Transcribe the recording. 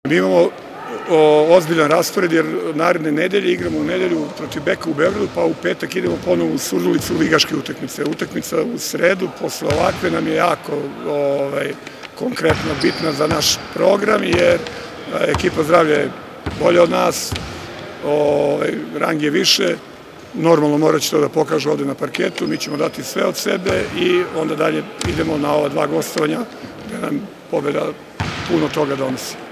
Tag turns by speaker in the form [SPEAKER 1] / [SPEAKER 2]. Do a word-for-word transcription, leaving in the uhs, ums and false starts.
[SPEAKER 1] Mi imamo ozbiljan raspored jer naredne nedelje igramo u nedelju protiv Beka u Beogradu, pa u petak idemo ponovo u Surdulicu ligaške utakmice. Utakmica u sredu posle ovakve nam je jako konkretno bitna za naš program jer ekipa Zdravlja je bolja od nas, rang je više, normalno morat će to da pokažu ovde na parketu, mi ćemo dati sve od sebe i onda dalje idemo na ova dva gostovanja gde nam pobeda puno toga donosi.